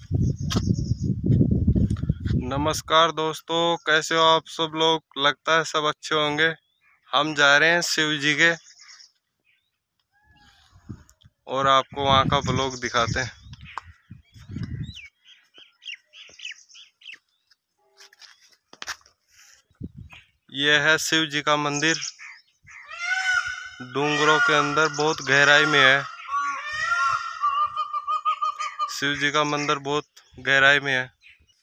नमस्कार दोस्तों, कैसे हो आप सब लोग। लगता है सब अच्छे होंगे। हम जा रहे हैं शिव जी के और आपको वहाँ का ब्लॉग दिखाते हैं। यह है शिव जी का मंदिर, डूंगरों के अंदर बहुत गहराई में है। शिव जी का मंदिर बहुत गहराई में है।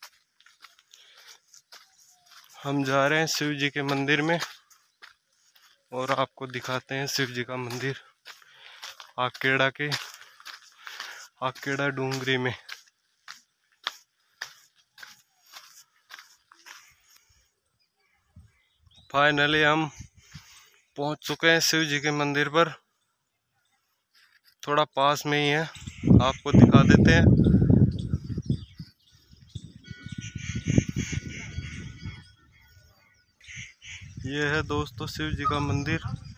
हम जा रहे हैं शिव जी के मंदिर में और आपको दिखाते हैं शिव जी का मंदिर आकेड़ा डूंगरी में। फाइनली हम पहुंच चुके हैं शिव जी के मंदिर पर। थोड़ा पास में ही है, आपको दिखा देते हैं। ये है दोस्तों शिव जी का मंदिर।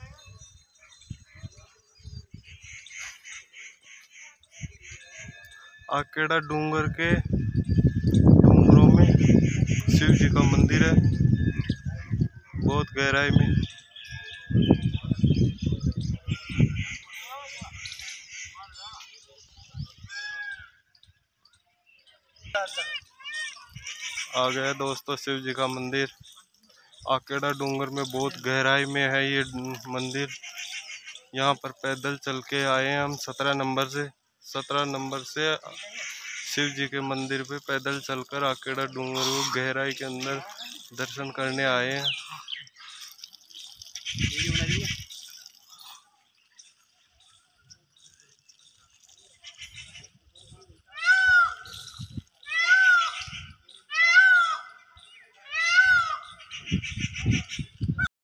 आकेड़ा डूंगर के डूंगरों में शिव जी का मंदिर है, बहुत गहराई में। आ गया दोस्तों शिव जी का मंदिर। आकेड़ा डूंगर में बहुत गहराई में है ये मंदिर। यहाँ पर पैदल चल के आए हैं हम 17 नंबर से शिव जी के मंदिर पे पैदल चलकर आकेड़ा डूंगर को गहराई के अंदर दर्शन करने आए हैं।